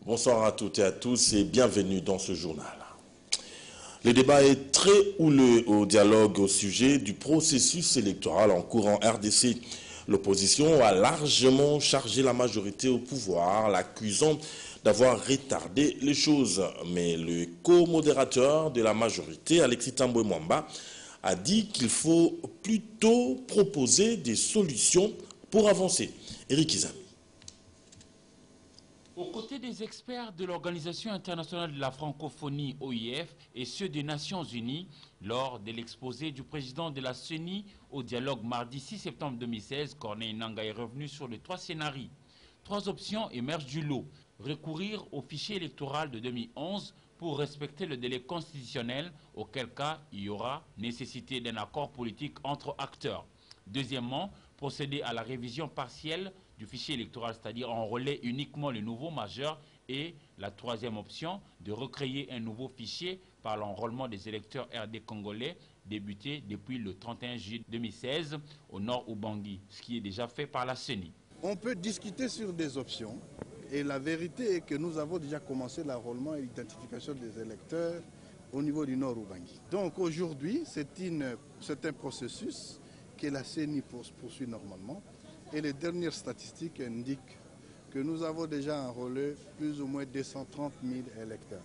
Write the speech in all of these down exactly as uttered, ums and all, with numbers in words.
Bonsoir à toutes et à tous et bienvenue dans ce journal. Le débat est très houleux au dialogue au sujet du processus électoral en cours en R D C. L'opposition a largement chargé la majorité au pouvoir, l'accusant d'avoir retardé les choses. Mais le co-modérateur de la majorité, Alexis Tambwe Mwamba, a dit qu'il faut plutôt proposer des solutions pour avancer. Éric Izami. Aux côtés des experts de l'Organisation internationale de la francophonie O I F et ceux des Nations Unies, lors de l'exposé du président de la C E N I au dialogue mardi six septembre deux mille seize, Corneille Nangaa est revenu sur les trois scénarios. Trois options émergent du lot. Recourir au fichier électoral de deux mille onze pour respecter le délai constitutionnel, auquel cas il y aura nécessité d'un accord politique entre acteurs. Deuxièmement, procéder à la révision partielle du fichier électoral, c'est-à-dire enrôler uniquement les nouveaux majeurs. Et la troisième option, de recréer un nouveau fichier par l'enrôlement des électeurs R D congolais, débuté depuis le trente et un juillet deux mille seize au nord Ubangui, ce qui est déjà fait par la C E N I. On peut discuter sur des options et la vérité est que nous avons déjà commencé l'enrôlement et l'identification des électeurs au niveau du nord Ubangui. Donc aujourd'hui, c'est un processus que la C E N I poursuit normalement. Et les dernières statistiques indiquent que nous avons déjà enrôlé plus ou moins deux cent trente mille électeurs.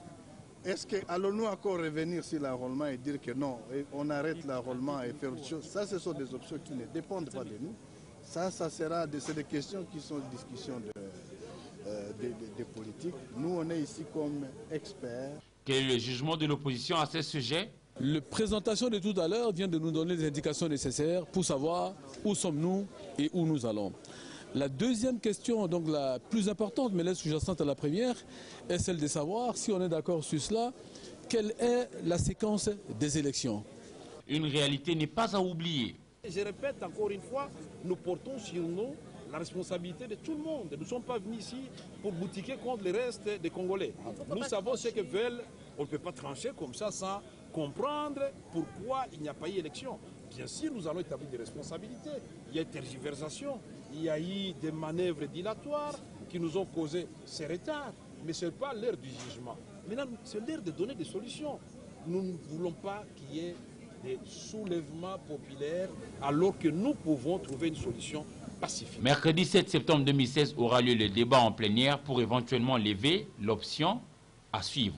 Est-ce que allons-nous encore revenir sur l'enrôlement et dire que non, on arrête l'enrôlement et faire autre chose? Ça, ce sont des options qui ne dépendent pas de nous. Ça, ça sera des, des questions qui sont des discussions de, euh, de, de, de politique. Nous, on est ici comme experts. Quel est le jugement de l'opposition à ce sujet? La présentation de tout à l'heure vient de nous donner les indications nécessaires pour savoir où sommes-nous et où nous allons. La deuxième question, donc la plus importante, mais la sous-jacente à la première, est celle de savoir, si on est d'accord sur cela, quelle est la séquence des élections. Une réalité n'est pas à oublier. Je répète encore une fois, nous portons sur nous la responsabilité de tout le monde. Nous ne sommes pas venus ici pour boutiquer contre le reste des Congolais. Nous savons ce que veulent. On ne peut pas trancher comme ça sans comprendre pourquoi il n'y a pas eu élection. Bien sûr, nous allons établir des responsabilités. Il y a eu tergiversation, il y a eu des manœuvres dilatoires qui nous ont causé ces retards. Mais ce n'est pas l'heure du jugement. Maintenant, c'est l'heure de donner des solutions. Nous ne voulons pas qu'il y ait des soulèvements populaires alors que nous pouvons trouver une solution pacifique. Mercredi sept septembre deux mille seize aura lieu le débat en plénière pour éventuellement lever l'option à suivre.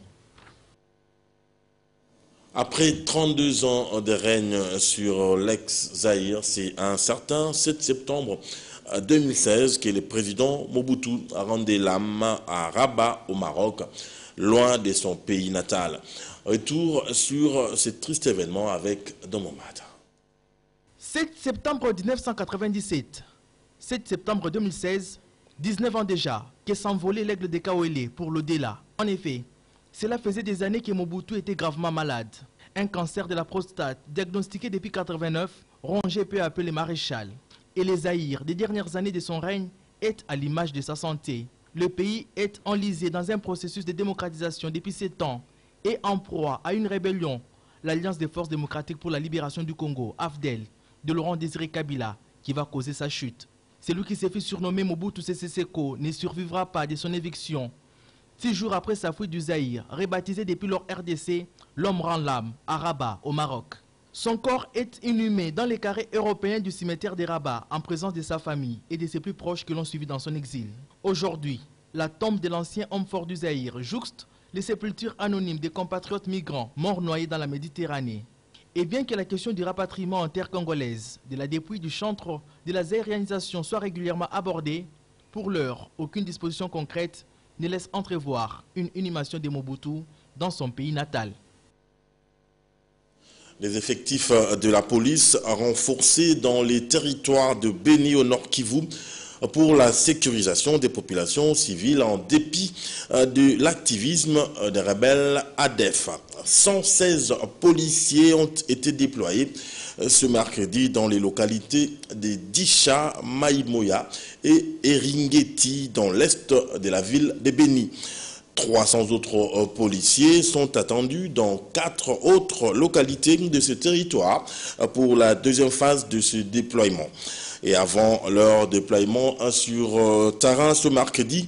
Après trente-deux ans de règne sur l'ex-Zaïre, c'est un certain sept septembre deux mille seize que le président Mobutu a rendu l'âme à Rabat au Maroc, loin de son pays natal. Retour sur ce triste événement avec Domomata. sept septembre mille neuf cent quatre-vingt-dix-sept, sept septembre deux mille seize, dix-neuf ans déjà, que s'envolait l'aigle de Kaolé pour l'au-delà. En effet, cela faisait des années que Mobutu était gravement malade. Un cancer de la prostate, diagnostiqué depuis mille neuf cent quatre-vingt-neuf, rongeait peu à peu les maréchals. Et les Zaïre, des dernières années de son règne, est à l'image de sa santé. Le pays est enlisé dans un processus de démocratisation depuis sept ans et en proie à une rébellion, l'Alliance des forces démocratiques pour la libération du Congo, A F D E L, de Laurent Désiré Kabila, qui va causer sa chute. Celui qui s'est fait surnommer Mobutu Sese Seko ne survivra pas de son éviction. Six jours après sa fuite du Zaïre, rebaptisé depuis leur R D C, l'homme rend l'âme à Rabat, au Maroc. Son corps est inhumé dans les carrés européens du cimetière de Rabat, en présence de sa famille et de ses plus proches qui l'ont suivi dans son exil. Aujourd'hui, la tombe de l'ancien homme fort du Zaïre jouxte les sépultures anonymes des compatriotes migrants morts noyés dans la Méditerranée. Et bien que la question du rapatriement en terre congolaise, de la dépouille du chantre de la zaïrianisation soit régulièrement abordée, pour l'heure, aucune disposition concrète ne laisse entrevoir une inhumation de Mobutu dans son pays natal. Les effectifs de la police renforcés dans les territoires de Béni au Nord Kivu pour la sécurisation des populations civiles en dépit de l'activisme des rebelles A D F. cent seize policiers ont été déployés ce mercredi dans les localités de Disha, Maïmoya et Eringeti dans l'est de la ville de Béni. trois cents autres policiers sont attendus dans quatre autres localités de ce territoire pour la deuxième phase de ce déploiement. Et avant leur déploiement sur terrain ce mercredi,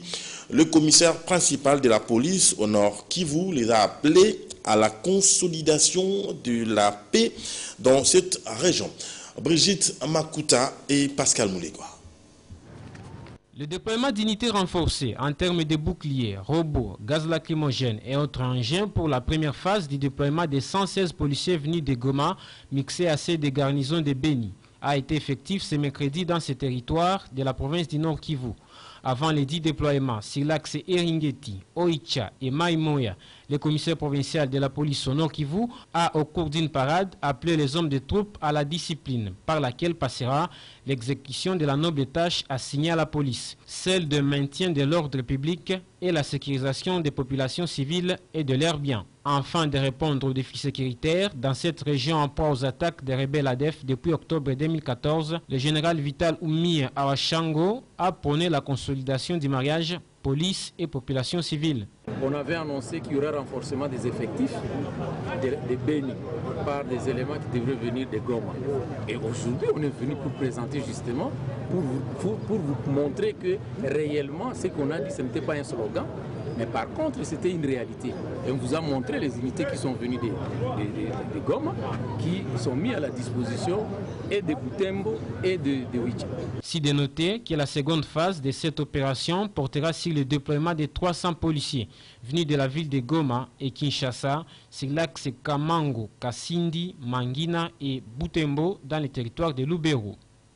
Le commissaire principal de la police au Nord Kivu les a appelés à la consolidation de la paix dans cette région. Brigitte Makuta et Pascal Moulegua. Le déploiement d'unités renforcées en termes de boucliers, robots, gaz lacrymogène et autres engins pour la première phase du déploiement des cent seize policiers venus de Goma, mixés à ceux des garnisons de Beni, a été effectif ce mercredi dans ces territoires de la province du Nord Kivu. Avant les dix déploiements sur l'axe Eringeti, Oicha et Maïmoya, le commissaire provincial de la police au Nord Kivu a, au cours d'une parade, appelé les hommes de troupes à la discipline, par laquelle passera l'exécution de la noble tâche assignée à la police, celle de maintien de l'ordre public et la sécurisation des populations civiles et de leurs biens. Afin de répondre aux défis sécuritaires, dans cette région en proie aux attaques des rebelles A D F depuis octobre deux mille quatorze, le général Vital Oumi Awashango a prôné la consolidation du mariage police et population civile. On avait annoncé qu'il y aurait renforcement des effectifs de, de Beni par des éléments qui devraient venir de Goma. Et aujourd'hui, on est venu pour présenter justement, pour vous, pour, pour vous montrer que réellement, ce qu'on a dit, ce n'était pas un slogan, mais par contre, c'était une réalité. Et on vous a montré les unités qui sont venues de, de, de, de Goma, qui sont mises à la disposition et de Butembo et de, de Wicha. Si de noter que la seconde phase de cette opération portera sur le déploiement de trois cents policiers venus de la ville de Goma et Kinshasa sur l'axe Kamango, Kasindi, Mangina et Butembo dans le territoire de Lubero.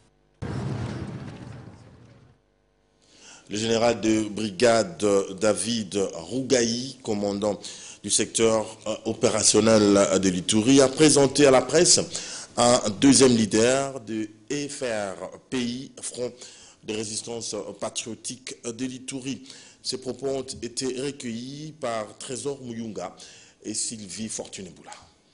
Le général de brigade David Rougaï, commandant du secteur opérationnel de l'Ituri, a présenté à la presse un deuxième leader de F R P I, Front de résistance patriotique de l'Ituri. Ces propos ont été recueillis par Trésor Muyunga et Sylvie Fortuneboula.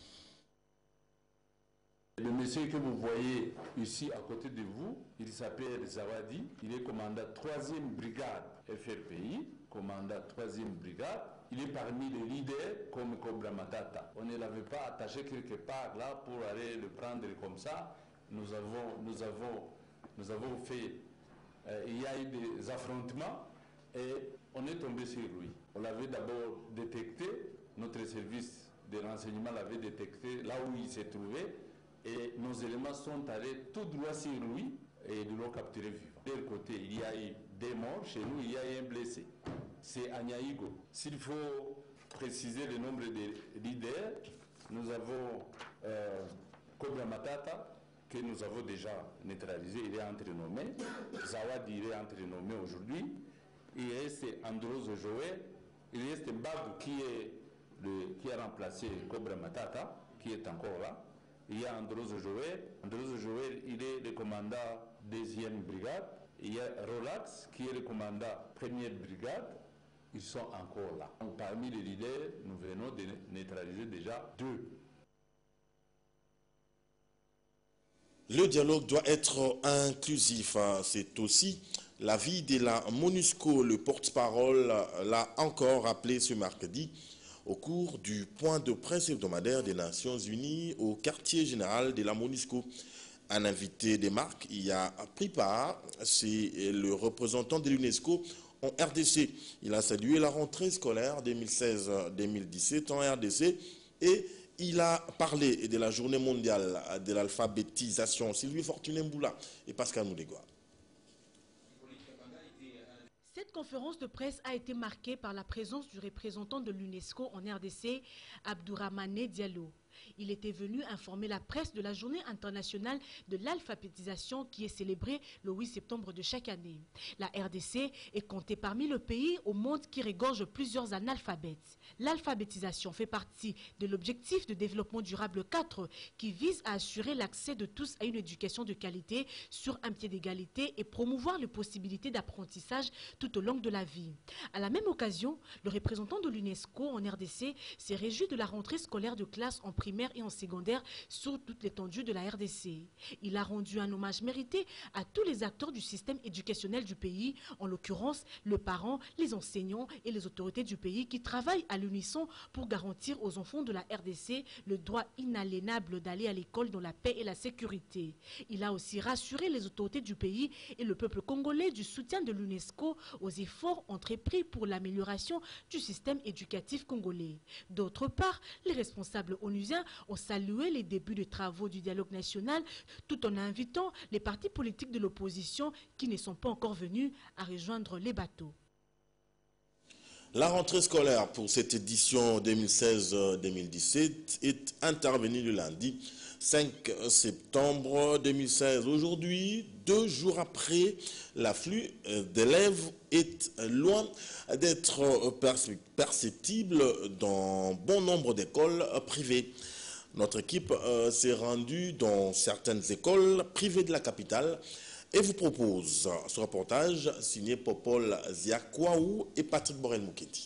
Le monsieur que vous voyez ici à côté de vous, il s'appelle Zawadi, il est commandant troisième brigade F R P I, commandant troisième brigade. Il est parmi les leaders comme Cobra Matata. On ne l'avait pas attaché quelque part là pour aller le prendre comme ça. Nous avons, nous avons, nous avons fait, euh, il y a eu des affrontements et on est tombé sur lui. On l'avait d'abord détecté, notre service de renseignement l'avait détecté là où il s'est trouvé. Et nos éléments sont allés tout droit sur lui et nous l'ont capturé vivant. De l'autre côté, il y a eu des morts, chez nous il y a eu un blessé. C'est Anyaïgo. S'il faut préciser le nombre de leaders, nous avons euh, Cobra Matata, que nous avons déjà neutralisé, il est entre nos mains. Zawadi, il est entre nos mains aujourd'hui. Il reste Andros Joé, il reste Mbadou qui, est le, qui a remplacé Cobra Matata, qui est encore là. Il y a Andros Joël. Andros Joël, il est le commandant deuxième brigade. Il y a Rolax, qui est le commandant première brigade. Ils sont encore là. Donc, parmi les leaders, nous venons de neutraliser déjà deux. Le dialogue doit être inclusif. C'est aussi l'avis de la MONUSCO. Le porte-parole l'a encore rappelé ce mercredi au cours du point de presse hebdomadaire des Nations Unies au quartier général de la MONUSCO. Un invité des marques y a pris part, c'est le représentant de l'UNESCO en R D C. Il a salué la rentrée scolaire deux mille seize deux mille dix-sept en R D C et il a parlé de la journée mondiale de l'alphabétisation. Sylvie Fortuneboula et Pascal Moulegua. Cette conférence de presse a été marquée par la présence du représentant de l'UNESCO en R D C, Abdourahmane Diallo. Il était venu informer la presse de la journée internationale de l'alphabétisation qui est célébrée le huit septembre de chaque année. La R D C est comptée parmi les pays au monde qui regorge plusieurs analphabètes. L'alphabétisation fait partie de l'objectif de développement durable quatre qui vise à assurer l'accès de tous à une éducation de qualité sur un pied d'égalité et promouvoir les possibilités d'apprentissage tout au long de la vie. À la même occasion, le représentant de l'UNESCO en R D C s'est réjoui de la rentrée scolaire de classe en primaire et en secondaire sur toute l'étendue de la R D C. Il a rendu un hommage mérité à tous les acteurs du système éducationnel du pays, en l'occurrence les parents, les enseignants et les autorités du pays qui travaillent à l'unisson pour garantir aux enfants de la R D C le droit inaliénable d'aller à l'école dans la paix et la sécurité. Il a aussi rassuré les autorités du pays et le peuple congolais du soutien de l'UNESCO aux efforts entrepris pour l'amélioration du système éducatif congolais. D'autre part, les responsables onusiens ont salué les débuts des travaux du dialogue national tout en invitant les partis politiques de l'opposition qui ne sont pas encore venus à rejoindre les bateaux. La rentrée scolaire pour cette édition deux mille seize deux mille dix-sept est intervenue le lundi cinq septembre deux mille seize. Aujourd'hui, deux jours après, l'afflux d'élèves est loin d'être perceptible dans bon nombre d'écoles privées. Notre équipe s'est rendue dans certaines écoles privées de la capitale et vous propose ce reportage signé Popol Ziakwaou et Patrick Borel-Mouketi.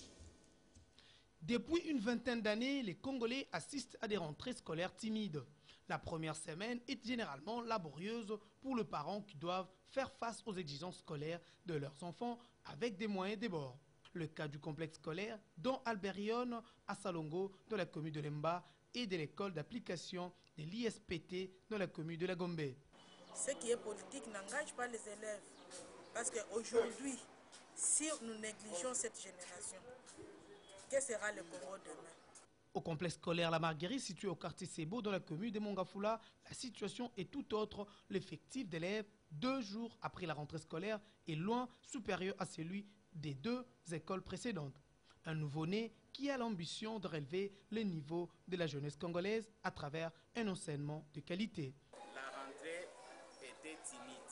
Depuis une vingtaine d'années, les Congolais assistent à des rentrées scolaires timides. La première semaine est généralement laborieuse pour les parents qui doivent faire face aux exigences scolaires de leurs enfants avec des moyens débordants. Le cas du complexe scolaire dont Alberion à Salongo dans la commune de Lemba et de l'école d'application de l'I S P T dans la commune de la Gombe. Ce qui est politique n'engage pas les élèves. Parce qu'aujourd'hui, si nous négligeons cette génération, que sera le Congo demain? Au complexe scolaire La Marguerite, situé au quartier Sebo, dans la commune de Mongafula, la situation est tout autre. L'effectif d'élèves, deux jours après la rentrée scolaire, est loin supérieur à celui des deux écoles précédentes. Un nouveau-né qui a l'ambition de relever le niveau de la jeunesse congolaise à travers un enseignement de qualité. La rentrée était timide.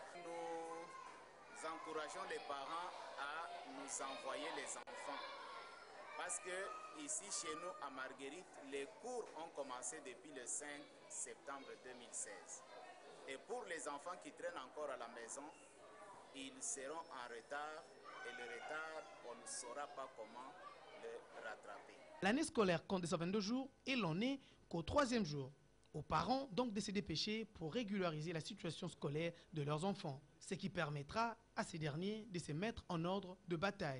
Nous encourageons les parents à nous envoyer les enfants. Parce que ici, chez nous, à Marguerite, les cours ont commencé depuis le cinq septembre deux mille seize. Et pour les enfants qui traînent encore à la maison, ils seront en retard. Et le retard, on ne saura pas comment le rattraper. L'année scolaire compte deux cent vingt-deux jours et l'on n'est qu'au troisième jour. Aux parents donc de se dépêcher pour régulariser la situation scolaire de leurs enfants, ce qui permettra à ces derniers de se mettre en ordre de bataille.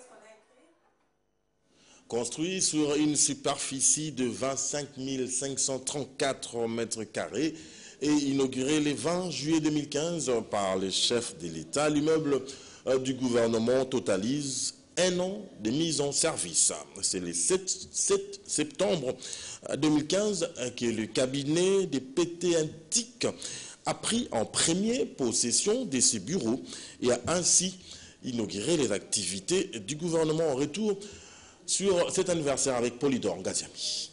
Construit sur une superficie de vingt-cinq mille cinq cent trente-quatre mètres carrés et inauguré le vingt juillet deux mille quinze par le chef de l'État, l'immeuble du gouvernement totalise un an de mise en service. C'est le sept septembre deux mille quinze que le cabinet de P T Antique a pris en première possession de ses bureaux et a ainsi inauguré les activités du gouvernement. En retour sur cet anniversaire avec Polydor Ngaziami.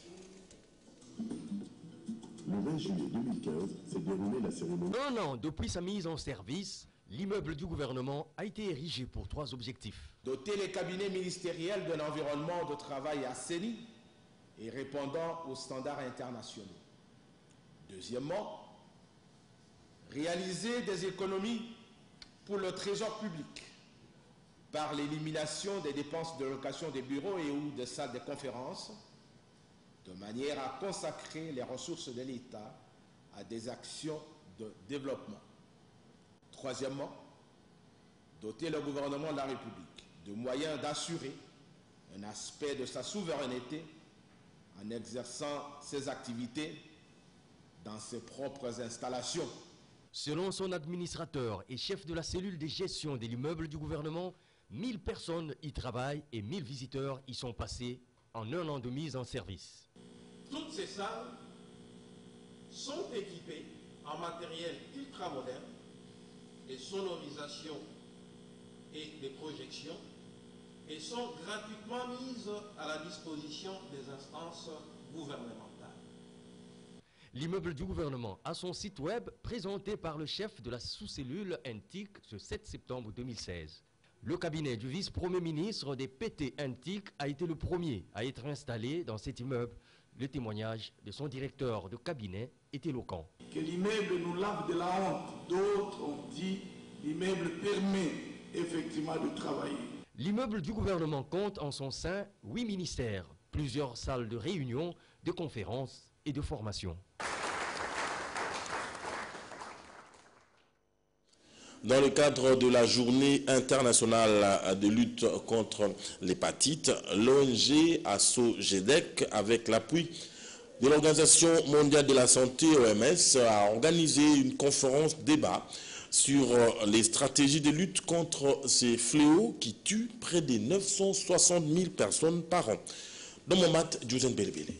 Le vingt juillet deux mille quinze s'est déroulée la cérémonie. Un an depuis sa mise en service, l'immeuble du gouvernement a été érigé pour trois objectifs. Doter les cabinets ministériels d'un environnement de travail assaini et répondant aux standards internationaux. Deuxièmement, réaliser des économies pour le trésor public par l'élimination des dépenses de location des bureaux et ou des salles de conférences, de manière à consacrer les ressources de l'État à des actions de développement. Troisièmement, doter le gouvernement de la République de moyens d'assurer un aspect de sa souveraineté en exerçant ses activités dans ses propres installations. Selon son administrateur et chef de la cellule de gestion de l'immeuble du gouvernement, mille personnes y travaillent et mille visiteurs y sont passés en un an de mise en service. Toutes ces salles sont équipées en matériel ultra moderne, de sonorisation et de projection, et sont gratuitement mises à la disposition des instances gouvernementales. L'immeuble du gouvernement a son site web présenté par le chef de la sous-cellule Antique ce sept septembre deux mille seize. Le cabinet du vice-premier ministre des P T Antique a été le premier à être installé dans cet immeuble. Le témoignage de son directeur de cabinet est éloquent. Que l'immeuble nous lave de la honte. D'autres ont dit l'immeuble permet effectivement de travailler. L'immeuble du gouvernement compte en son sein huit ministères, plusieurs salles de réunion, de conférences et de formation. Dans le cadre de la journée internationale de lutte contre l'hépatite, l'O N G ASSO-GEDEC, avec l'appui de l'Organisation mondiale de la santé, O M S, a organisé une conférence débat sur les stratégies de lutte contre ces fléaux qui tuent près de neuf cent soixante mille personnes par an. Dans mon mat, Josène Belebele.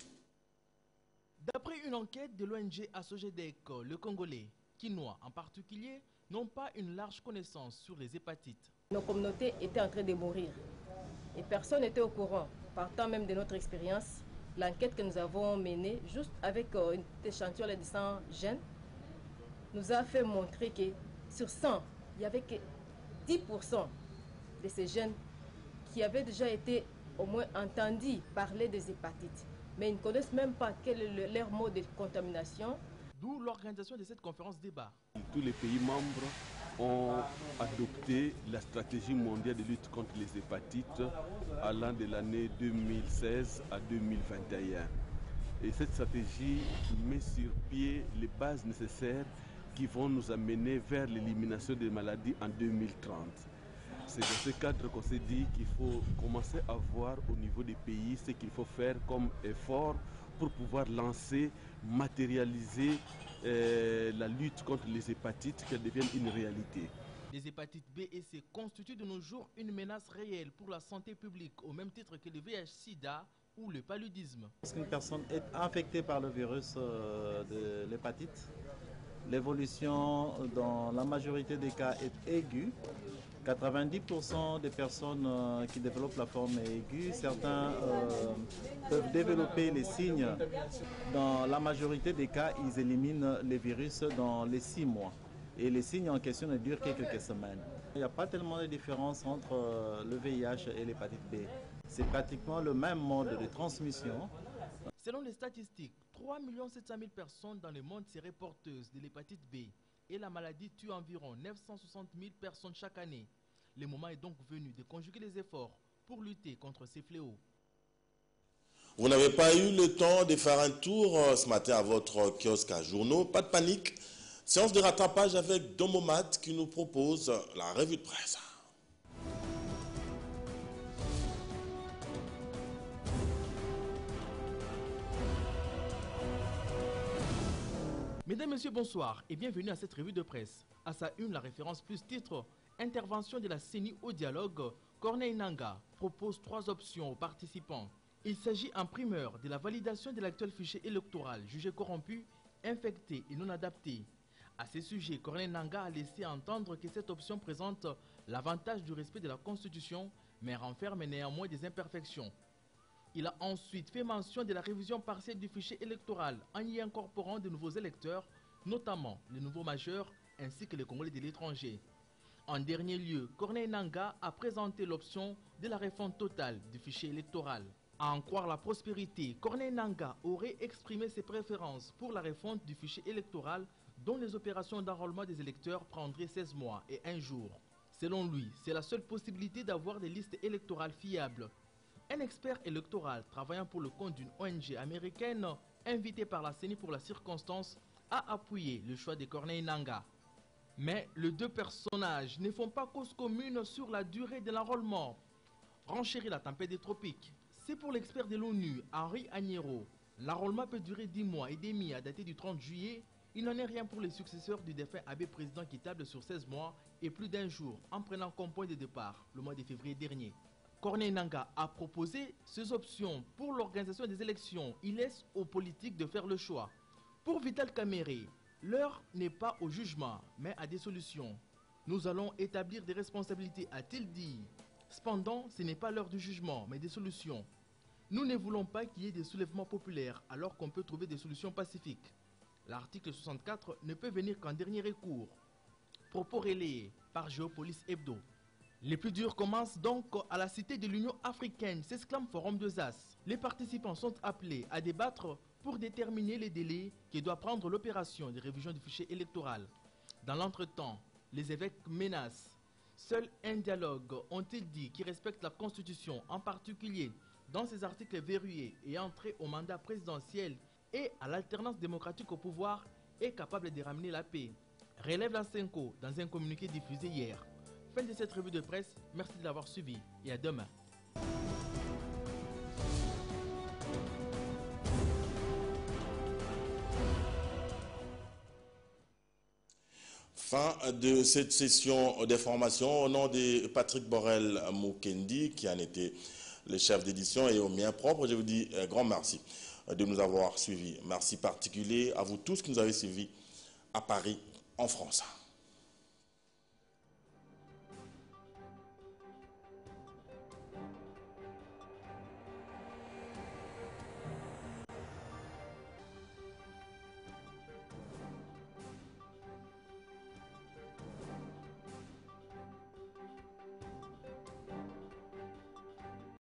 D'après une enquête de l'O N G ASSO-GEDEC, le Congolais, Quinois en particulier, n'ont pas une large connaissance sur les hépatites. Nos communautés étaient en train de mourir et personne n'était au courant. Partant même de notre expérience, l'enquête que nous avons menée, juste avec euh, une échantillon de cent jeunes, nous a fait montrer que sur cent, il n'y avait que dix pour cent de ces jeunes qui avaient déjà été au moins entendus parler des hépatites. Mais ils ne connaissent même pas quel est le, leur mode de contamination. D'où l'organisation de cette conférence débat. Tous les pays membres ont adopté la stratégie mondiale de lutte contre les hépatites allant de l'année deux mille seize à deux mille vingt et un. Et cette stratégie met sur pied les bases nécessaires qui vont nous amener vers l'élimination des maladies en deux mille trente. C'est dans ce cadre qu'on s'est dit qu'il faut commencer à voir au niveau des pays ce qu'il faut faire comme effort pour pouvoir lancer, matérialiser euh, la lutte contre les hépatites, qu'elles deviennent une réalité. Les hépatites B et C constituent de nos jours une menace réelle pour la santé publique, au même titre que le V I H sida ou le paludisme. Lorsqu'une personne est infectée par le virus euh, de l'hépatite, l'évolution dans la majorité des cas est aiguë. quatre-vingt-dix pour cent des personnes euh, qui développent la forme est aiguë. Certains euh, peuvent développer les signes. Dans la majorité des cas, ils éliminent les virus dans les six mois. Et les signes en question ne durent que quelques semaines. Il n'y a pas tellement de différence entre euh, le V I H et l'hépatite B. C'est pratiquement le même mode de transmission. Selon les statistiques, trois millions sept cent mille personnes dans le monde seraient porteuses de l'hépatite B. Et la maladie tue environ neuf cent soixante mille personnes chaque année. Le moment est donc venu de conjuguer les efforts pour lutter contre ces fléaux. Vous n'avez pas eu le temps de faire un tour ce matin à votre kiosque à journaux. Pas de panique. Séance de rattrapage avec Domomat qui nous propose la revue de presse. Mesdames, Messieurs, bonsoir et bienvenue à cette revue de presse. À sa une, la référence plus titre « Intervention de la C E N I au dialogue », Corneille Nangaa propose trois options aux participants. Il s'agit en primeur de la validation de l'actuel fichier électoral jugé corrompu, infecté et non adapté. À ce sujet, Corneille Nangaa a laissé entendre que cette option présente l'avantage du respect de la Constitution, mais renferme néanmoins des imperfections. Il a ensuite fait mention de la révision partielle du fichier électoral en y incorporant de nouveaux électeurs, notamment les nouveaux majeurs ainsi que les Congolais de l'étranger. En dernier lieu, Corneille Nangaa a présenté l'option de la refonte totale du fichier électoral. À en croire la prospérité, Corneille Nangaa aurait exprimé ses préférences pour la refonte du fichier électoral dont les opérations d'enrôlement des électeurs prendraient seize mois et un jour. Selon lui, c'est la seule possibilité d'avoir des listes électorales fiables. Un expert électoral travaillant pour le compte d'une O N G américaine, invité par la C E N I pour la circonstance, a appuyé le choix de Corneille Nangaa. Mais les deux personnages ne font pas cause commune sur la durée de l'enrôlement. Renchérit la tempête des tropiques. C'est pour l'expert de l'ONU, Henri Agnero. L'enrôlement peut durer dix mois et demi à dater du trente juillet. Il n'en est rien pour les successeurs du défunt abbé président qui table sur seize mois et plus d'un jour en prenant comme point de départ le mois de février dernier. Corneille Nangaa a proposé ces options pour l'organisation des élections. Il laisse aux politiques de faire le choix. Pour Vital Kamerhe, l'heure n'est pas au jugement, mais à des solutions. Nous allons établir des responsabilités, a-t-il dit. Cependant, ce n'est pas l'heure du jugement, mais des solutions. Nous ne voulons pas qu'il y ait des soulèvements populaires, alors qu'on peut trouver des solutions pacifiques. L'article soixante-quatre ne peut venir qu'en dernier recours. Propos relayés par Géopolis Hebdo. Les plus durs commencent donc à la cité de l'Union africaine, s'exclame Forum de Zas. Les participants sont appelés à débattre pour déterminer les délais que doit prendre l'opération de révision du fichier électoral. Dans l'entretemps, les évêques menacent. Seul un dialogue, ont-ils dit, qui respecte la Constitution, en particulier dans ces articles verrouillés et entré au mandat présidentiel et à l'alternance démocratique au pouvoir est capable de ramener la paix. Relève la Senko dans un communiqué diffusé hier. Fin de cette revue de presse, merci de l'avoir suivi et à demain. Fin de cette session d'information au nom de Patrick Borel Moukendi qui en était le chef d'édition et au mien propre. Je vous dis un grand merci de nous avoir suivis. Merci particulier à vous tous qui nous avez suivis à Paris, en France.